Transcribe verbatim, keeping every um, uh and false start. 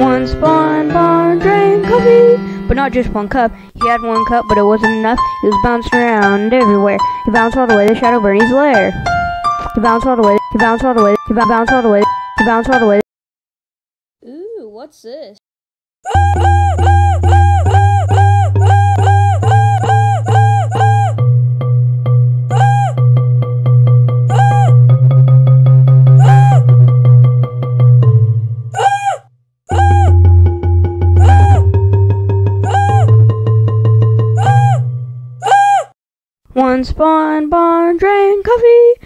Once upon a barn drank coffee, but not just one cup. He had one cup, but it wasn't enough. He was bouncing around everywhere. He bounced all the way to Shadow Bernie's lair. He bounced all the way. He bounced all the way. He bounced all the way. He bounced all the way. Ooh, what's this? Once upon a barn drank coffee,